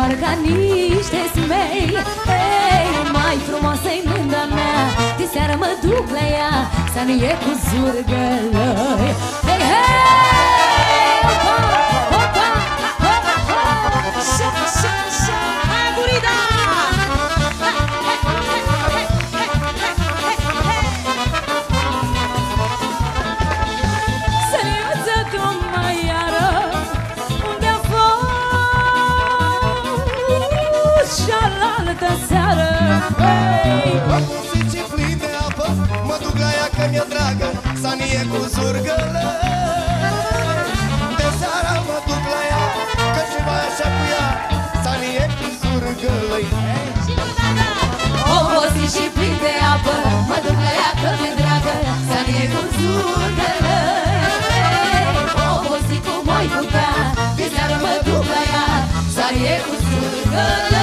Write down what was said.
doar ca niște smei. Ei, mai frumoasă-i mândra mea, de seară mă duc la ea, să nu e cu zurgălăi. Hei, hei, opa, opa, opa, opa. Șa, șa, șa, hai burida! Săniuță tu mai iară, unde-a fost cealaltă seară. Obosit și plin de apă, mă duc la ea că mi-e dragă, Sanie cu zurgălăi. De seara mă duc la ea, că și mai așa cu ea, Sanie cu zurgălăi. Obosit și plin de apă, mă duc la ea că mi-e dragă, Sanie cu zurgălăi. Obosit cum ai putea, de seară mă duc la ea, Sanie cu zurgălăi.